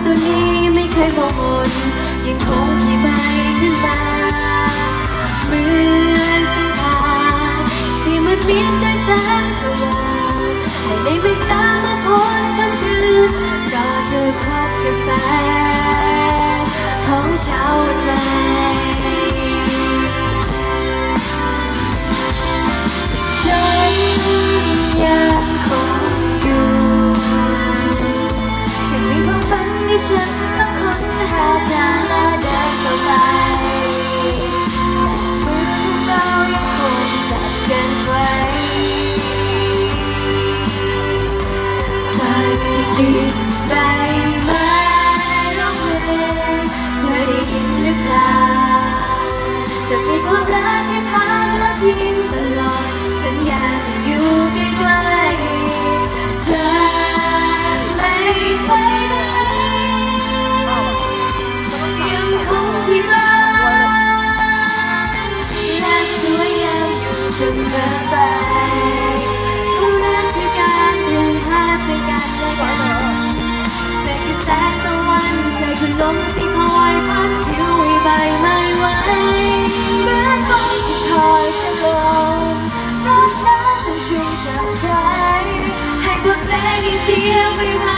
ตัวนี้ไม่เคยมองมนยังคงขี่ไปขึ้นมาเหมือนเส้นทางที่มันมีด้วยแสงสว่างและในไม่ช้าเมื่อพ้นค่ำคืนก็จะพบกับแสงของเช้าวันใหม่ฉันยังคงอยู่ยังมีความฝันที่ฉันต้องค้นหาทางและเดินต่อไปเมื่อพวกเรายังคงจับกันไว้ฝันสิ่งใดมาร้องเพลงเธอได้ยินหรือเปล่าจะมีความรักที่พักและพิงตลอดสัญญาจะอยู่ใกล้ๆเธอไม่ไปไหนยังคงที่บ้านและสวยงามอยู่เสมอไปผู้นั้นคือการเดินทางซึ่งกันและกันเธอคือแสงตะวันเธอคือลมที่คอยพัดผิวให้ใบไม้ไหวเหมือนฝนที่คอยฉลองรดน้ำจนชุ่มฉ่ำใจให้บทเพลงที่เสียงไป